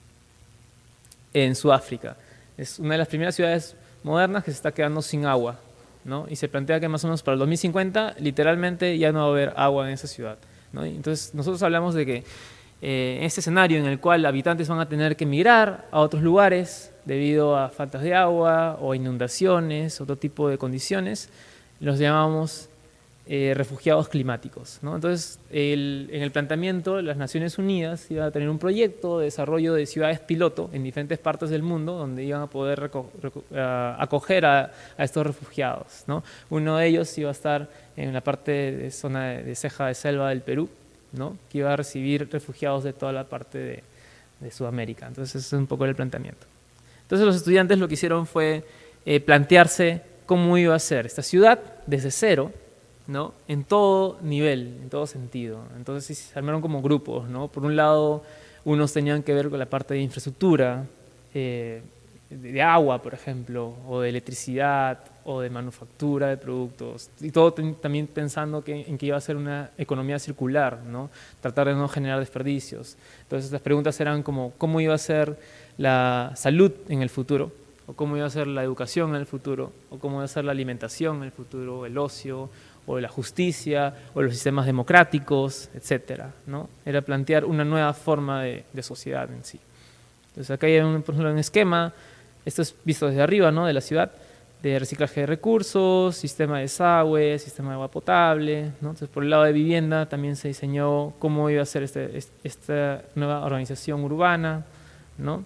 en Sudáfrica. Es una de las primeras ciudades modernas que se está quedando sin agua, ¿no? Y se plantea que más o menos para el dos mil cincuenta, literalmente ya no va a haber agua en esa ciudad, ¿no? Entonces, nosotros hablamos de que Eh, este escenario en el cual habitantes van a tener que migrar a otros lugares debido a faltas de agua o inundaciones, otro tipo de condiciones, los llamamos eh, refugiados climáticos, ¿no? Entonces, el, en el planteamiento, las Naciones Unidas iban a tener un proyecto de desarrollo de ciudades piloto en diferentes partes del mundo donde iban a poder reco reco uh, acoger a, a estos refugiados, ¿no? Uno de ellos iba a estar en la parte de zona de, de ceja de selva del Perú, ¿no? Que iba a recibir refugiados de toda la parte de, de Sudamérica. Entonces, ese es un poco el planteamiento. Entonces, los estudiantes lo que hicieron fue eh, plantearse cómo iba a ser esta ciudad desde cero, ¿no? En todo nivel, en todo sentido. Entonces, se armaron como grupos, ¿no? Por un lado, unos tenían que ver con la parte de infraestructura, eh, de, de agua, por ejemplo, o de electricidad, o de manufactura de productos, y todo también pensando que, en que iba a ser una economía circular, ¿no? Tratar de no generar desperdicios. Entonces las preguntas eran como cómo iba a ser la salud en el futuro, o cómo iba a ser la educación en el futuro, o cómo iba a ser la alimentación en el futuro, el ocio, o la justicia, o los sistemas democráticos, etcétera, ¿no? Era plantear una nueva forma de, de sociedad en sí. Entonces acá hay un, por ejemplo, un esquema, esto es visto desde arriba, ¿no? De la ciudad, de reciclaje de recursos, sistema de desagüe, sistema de agua potable, ¿no? Entonces, por el lado de vivienda también se diseñó cómo iba a ser este, esta nueva organización urbana, ¿no?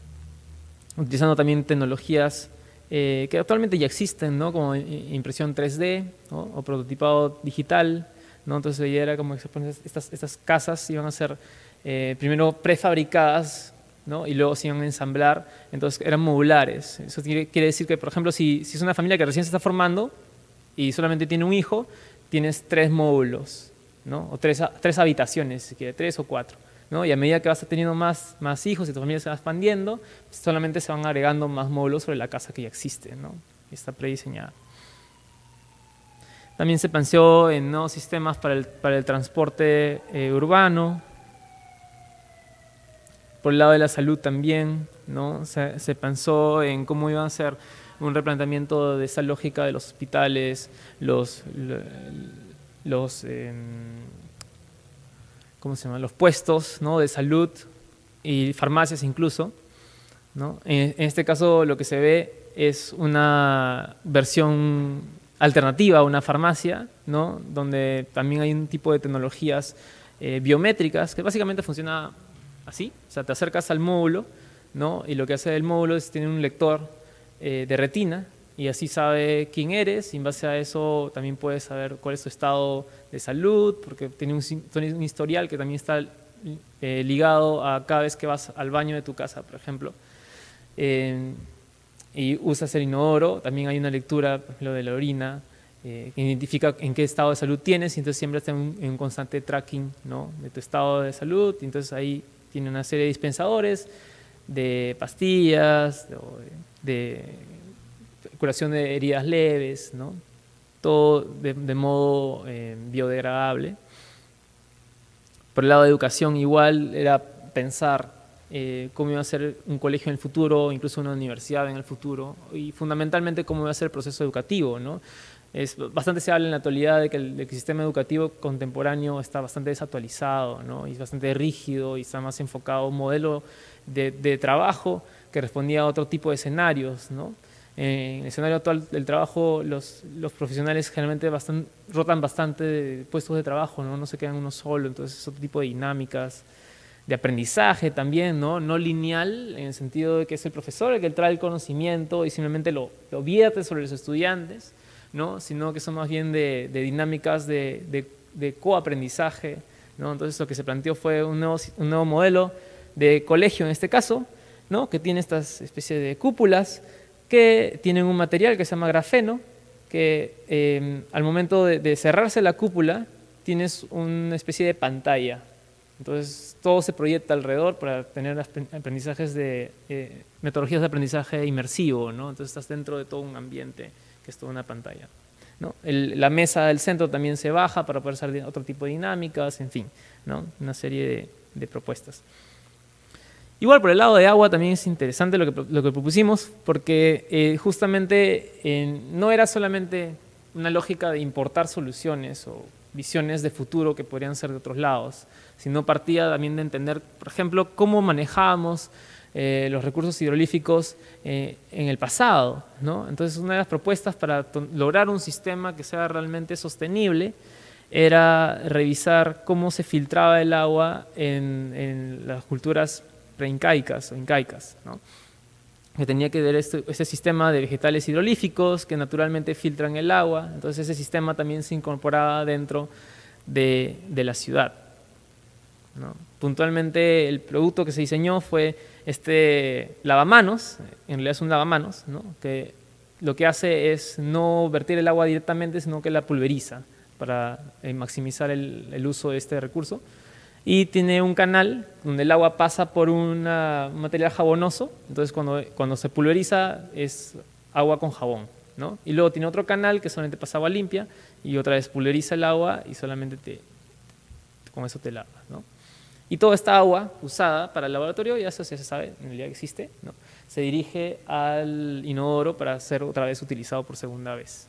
Utilizando también tecnologías eh, que actualmente ya existen, ¿no? Como impresión tres D, ¿no? O prototipado digital, ¿no? Entonces ya era como que estas, estas casas iban a ser eh, primero prefabricadas, ¿no? Y luego se iban a ensamblar, entonces eran modulares. Eso quiere, quiere decir que, por ejemplo, si, si es una familia que recién se está formando y solamente tiene un hijo, tienes tres módulos, ¿no? O tres, tres habitaciones, si quiere, tres o cuatro, ¿no? Y a medida que vas teniendo más, más hijos y tu familia se va expandiendo, solamente se van agregando más módulos sobre la casa que ya existe, ¿no? Y está prediseñada. También se pensó en nuevos sistemas para el, para el transporte eh, urbano. Por el lado de la salud también, ¿no? Se, se pensó en cómo iba a ser un replanteamiento de esa lógica de los hospitales, los, los, eh, ¿cómo se llama? Los puestos, ¿no? De salud y farmacias incluso, ¿no? En, en este caso lo que se ve es una versión alternativa a una farmacia, ¿no? Donde también hay un tipo de tecnologías eh, biométricas que básicamente funciona así, o sea, te acercas al módulo, ¿no? Y lo que hace el módulo es tiene un lector eh, de retina y así sabe quién eres y en base a eso también puedes saber cuál es tu estado de salud, porque tiene un, un historial que también está eh, ligado a cada vez que vas al baño de tu casa, por ejemplo. Eh, y usas el inodoro, también hay una lectura, por ejemplo, de la orina, eh, que identifica en qué estado de salud tienes, y entonces siempre está en un, en un constante tracking, ¿no?, de tu estado de salud, y entonces ahí tiene una serie de dispensadores, de pastillas, de, de curación de heridas leves, ¿no?, todo de, de modo eh, biodegradable. Por el lado de educación igual era pensar eh, cómo iba a ser un colegio en el futuro, incluso una universidad en el futuro, y fundamentalmente cómo iba a ser el proceso educativo, ¿no? Es, bastante se habla en la actualidad de que, el, de que el sistema educativo contemporáneo está bastante desactualizado, ¿no?, y es bastante rígido y está más enfocado a un modelo de, de trabajo que respondía a otro tipo de escenarios, ¿no? En el escenario actual del trabajo, los, los profesionales generalmente bastante, rotan bastante de puestos de trabajo, ¿no? No se quedan uno solo, entonces es otro tipo de dinámicas, de aprendizaje también, ¿no? No lineal, en el sentido de que es el profesor el que trae el conocimiento y simplemente lo, lo vierte sobre los estudiantes, ¿no?, sino que son más bien de, de dinámicas de, de, de coaprendizaje, ¿no? Entonces lo que se planteó fue un nuevo, un nuevo modelo de colegio en este caso, ¿no?, que tiene estas especies de cúpulas que tienen un material que se llama grafeno, que eh, al momento de, de cerrarse la cúpula tienes una especie de pantalla. Entonces todo se proyecta alrededor para tener aprendizajes de, eh, metodologías de aprendizaje inmersivo, ¿no? Entonces estás dentro de todo un ambiente que es toda una pantalla, ¿no? El, la mesa del centro también se baja para poder hacer otro tipo de dinámicas, en fin, ¿no?, una serie de, de propuestas. Igual por el lado de agua también es interesante lo que, lo que propusimos, porque eh, justamente eh, no era solamente una lógica de importar soluciones o visiones de futuro que podrían ser de otros lados, sino partía también de entender, por ejemplo, cómo manejábamos eh, los recursos hidrolíficos eh, en el pasado, ¿no? Entonces una de las propuestas para lograr un sistema que sea realmente sostenible era revisar cómo se filtraba el agua en, en las culturas preincaicas o incaicas, ¿no?, que tenía que ver este, ese sistema de vegetales hidrolíficos que naturalmente filtran el agua. Entonces ese sistema también se incorporaba dentro de, de la ciudad, ¿no? Puntualmente el producto que se diseñó fue este lavamanos, en realidad es un lavamanos, ¿no?, que lo que hace es no vertir el agua directamente, sino que la pulveriza para eh, maximizar el, el uso de este recurso. Y tiene un canal donde el agua pasa por una, un material jabonoso, entonces cuando, cuando se pulveriza es agua con jabón, ¿no? Y luego tiene otro canal que solamente pasa agua limpia y otra vez pulveriza el agua y solamente te, con eso te lavas, ¿no? Y toda esta agua usada para el laboratorio, ya eso ya se sabe, en realidad existe, ¿no?, se dirige al inodoro para ser otra vez utilizado por segunda vez.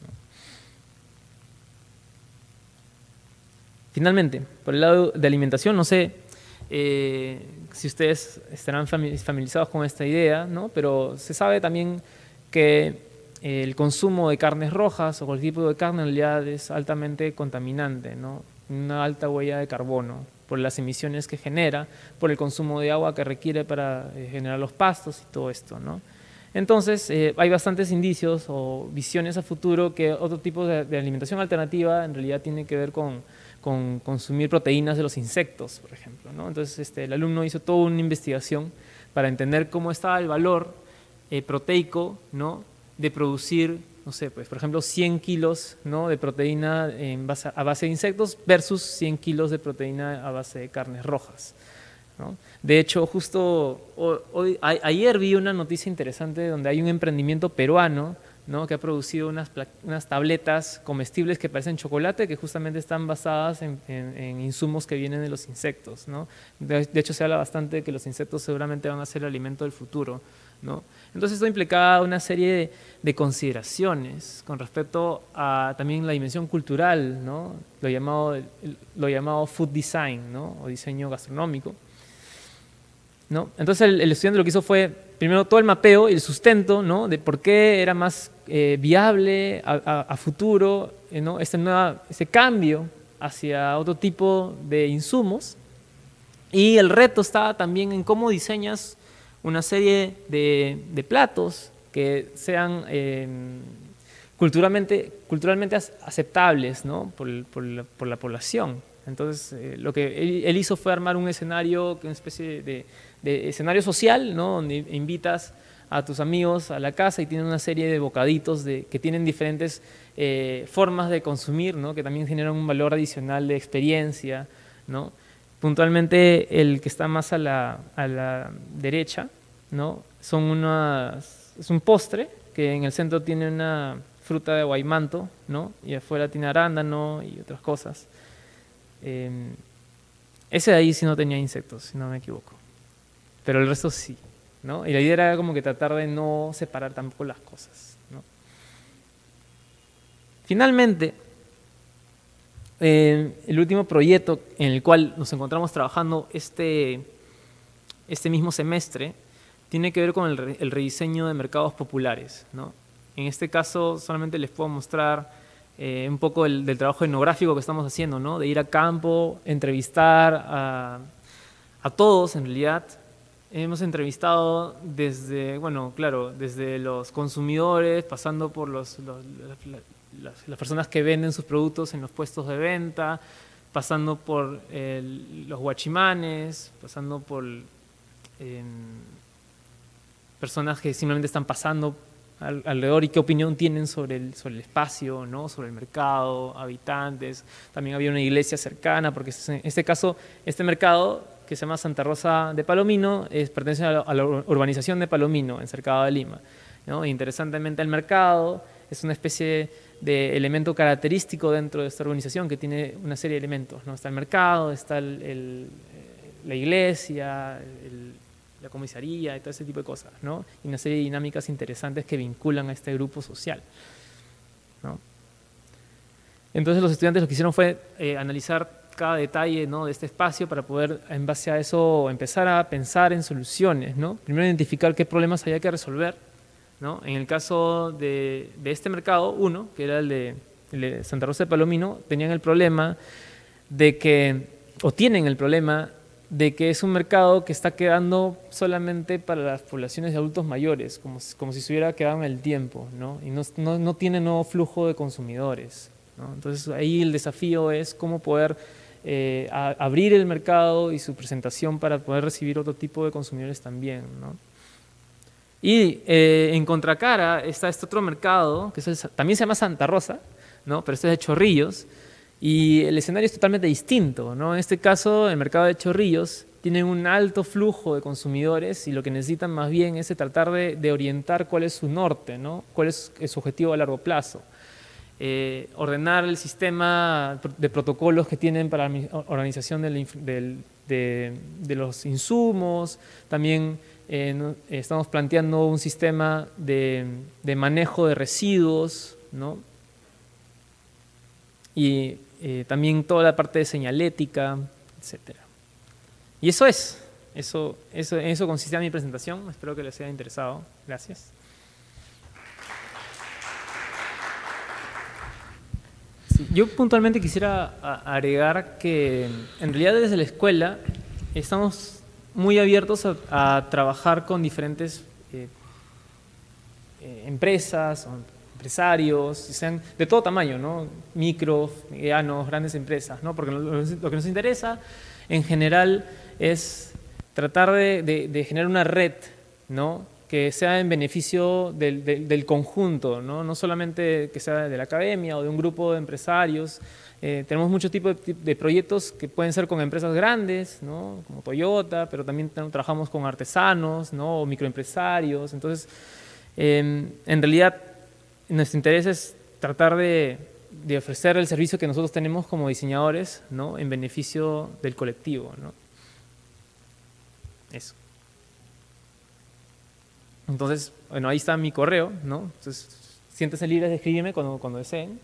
Finalmente, por el lado de alimentación, no sé eh, si ustedes estarán familiarizados con esta idea, ¿no?, pero se sabe también que el consumo de carnes rojas o cualquier tipo de carne en realidad es altamente contaminante, ¿no?, una alta huella de carbono por las emisiones que genera, por el consumo de agua que requiere para eh, generar los pastos y todo esto, ¿no? Entonces, eh, hay bastantes indicios o visiones a futuro que otro tipo de, de alimentación alternativa en realidad tiene que ver con con consumir proteínas de los insectos, por ejemplo, ¿no? Entonces este, el alumno hizo toda una investigación para entender cómo estaba el valor eh, proteico, ¿no?, de producir, no sé, pues por ejemplo cien kilos, ¿no?, de proteína en base, a base de insectos versus cien kilos de proteína a base de carnes rojas, ¿no? De hecho, justo hoy, a, ayer vi una noticia interesante donde hay un emprendimiento peruano, ¿no?, que ha producido unas, unas tabletas comestibles que parecen chocolate, que justamente están basadas en, en, en insumos que vienen de los insectos, ¿no? De, de hecho, se habla bastante de que los insectos seguramente van a ser el alimento del futuro, ¿no? Entonces esto implicaba una serie de, de consideraciones con respecto a también la dimensión cultural, ¿no?, lo llamado, lo llamado food design, ¿no?, o diseño gastronómico, ¿no? Entonces el, el estudiante lo que hizo fue primero todo el mapeo y el sustento, ¿no?, de por qué era más eh, viable a, a, a futuro, eh, ¿no?, este, nueva, este cambio hacia otro tipo de insumos. Y el reto estaba también en cómo diseñas una serie de, de platos que sean eh, culturalmente, culturalmente aceptables, ¿no?, por, por, la, por la población. Entonces eh, lo que él, él hizo fue armar un escenario, una especie de, de escenario social, ¿no?, donde invitas a tus amigos a la casa y tienen una serie de bocaditos de, que tienen diferentes eh, formas de consumir, ¿no? Que también generan un valor adicional de experiencia, ¿no? Puntualmente el que está más a la, a la derecha, ¿no? Son unas, es un postre que en el centro tiene una fruta de guaymanto, ¿no? Y afuera tiene arándano y otras cosas. Eh, ese de ahí sí no tenía insectos, si no me equivoco. Pero el resto sí, ¿no? Y la idea era como que tratar de no separar tampoco las cosas, ¿no? Finalmente, eh, el último proyecto en el cual nos encontramos trabajando este, este mismo semestre tiene que ver con el, re, el rediseño de mercados populares, ¿no? En este caso solamente les puedo mostrar eh, un poco el, del trabajo etnográfico que estamos haciendo, ¿no? De ir a campo, entrevistar a, a todos en realidad. Hemos entrevistado desde, bueno, claro, desde los consumidores, pasando por los, los, las, las personas que venden sus productos en los puestos de venta, pasando por el, los guachimanes, pasando por eh, personas que simplemente están pasando al, alrededor y qué opinión tienen sobre el, sobre el espacio, ¿no? Sobre el mercado, habitantes. También había una iglesia cercana, porque en este caso, este mercado que se llama Santa Rosa de Palomino, es, pertenece a la, a la urbanización de Palomino, en Cercado de Lima, ¿no? Interesantemente, el mercado es una especie de elemento característico dentro de esta urbanización que tiene una serie de elementos, ¿no? Está el mercado, está el, el, la iglesia, el, la comisaría y todo ese tipo de cosas, ¿no? Y una serie de dinámicas interesantes que vinculan a este grupo social, ¿no? Entonces los estudiantes lo que hicieron fue eh, analizar cada detalle, ¿no? De este espacio para poder, en base a eso, empezar a pensar en soluciones, ¿no? Primero identificar qué problemas había que resolver, ¿no? En el caso de, de este mercado, uno, que era el de, el de Santa Rosa de Palomino, tenían el problema de que, o tienen el problema de que es un mercado que está quedando solamente para las poblaciones de adultos mayores, como, como si se hubiera quedado en el tiempo, ¿no? Y no, no, no tiene nuevo flujo de consumidores, ¿no? Entonces ahí el desafío es cómo poder Eh, a abrir el mercado y su presentación para poder recibir otro tipo de consumidores también, ¿no? Y eh, en contracara está este otro mercado, que es el, también se llama Santa Rosa, ¿no? Pero este es de Chorrillos, y el escenario es totalmente distinto, ¿no? En este caso, el mercado de Chorrillos tiene un alto flujo de consumidores y lo que necesitan más bien es tratar de, de orientar cuál es su norte, ¿no? Cuál es su objetivo a largo plazo. Eh, ordenar el sistema de protocolos que tienen para la organización del, del, de, de los insumos. También eh, no, estamos planteando un sistema de, de manejo de residuos, ¿no? Y eh, también toda la parte de señalética, etcétera. Y eso es, eso, eso, en eso consistía mi presentación. Espero que les haya interesado. Gracias. Yo puntualmente quisiera agregar que en realidad desde la escuela estamos muy abiertos a, a trabajar con diferentes eh, eh, empresas, o empresarios, sean de todo tamaño, ¿no? Micro, medianos, grandes empresas, ¿no? Porque lo, lo que nos interesa en general es tratar de, de, de generar una red, ¿no? Que sea en beneficio del, del, del conjunto, ¿no? No solamente que sea de la academia o de un grupo de empresarios. Eh, tenemos muchos tipos de, de proyectos que pueden ser con empresas grandes, ¿no? Como Toyota, pero también trabajamos con artesanos, ¿no? O microempresarios. Entonces, eh, en realidad, nuestro interés es tratar de, de ofrecer el servicio que nosotros tenemos como diseñadores, ¿no? En beneficio del colectivo, ¿no? Eso. Entonces, bueno, ahí está mi correo, ¿no? Entonces, siéntense libres de escribirme cuando, cuando deseen.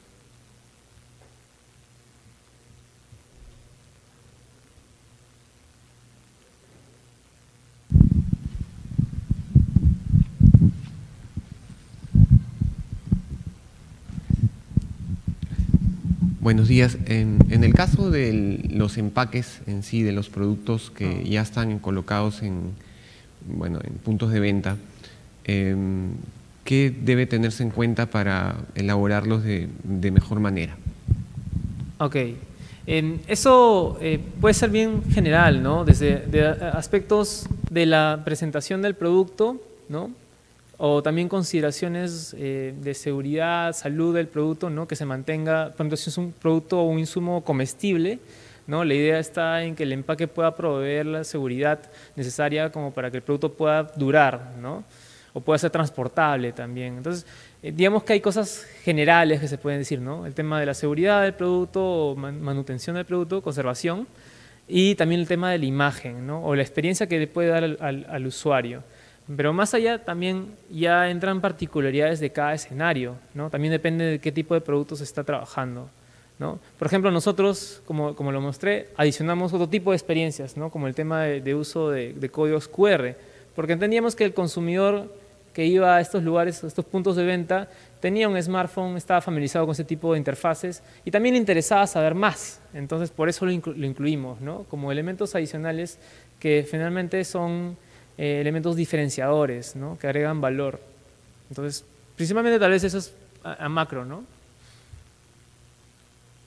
Buenos días. En, en el caso de los empaques en sí, de los productos que ya están colocados en, bueno, en puntos de venta, eh, ¿qué debe tenerse en cuenta para elaborarlos de, de mejor manera? Ok. Eh, eso eh, puede ser bien general, ¿no? Desde de aspectos de la presentación del producto, ¿no? O también consideraciones eh, de seguridad, salud del producto, ¿no? Que se mantenga, por ejemplo, si es un producto o un insumo comestible, ¿no? La idea está en que el empaque pueda proveer la seguridad necesaria como para que el producto pueda durar, ¿no? O pueda ser transportable también. Entonces, eh, digamos que hay cosas generales que se pueden decir, ¿no? El tema de la seguridad del producto, man manutención del producto, conservación, y también el tema de la imagen, ¿no? O la experiencia que le puede dar al, al, al usuario. Pero más allá también ya entran particularidades de cada escenario, ¿no? También depende de qué tipo de producto se está trabajando, ¿no? Por ejemplo, nosotros, como, como lo mostré, adicionamos otro tipo de experiencias, ¿no? Como el tema de, de uso de, de códigos cu erre, porque entendíamos que el consumidor que iba a estos lugares, a estos puntos de venta, tenía un smartphone, estaba familiarizado con ese tipo de interfaces y también le interesaba saber más. Entonces, por eso lo, inclu lo incluimos, ¿no? Como elementos adicionales que finalmente son eh, elementos diferenciadores, ¿no? Que agregan valor. Entonces, principalmente tal vez eso es a, a macro, ¿no?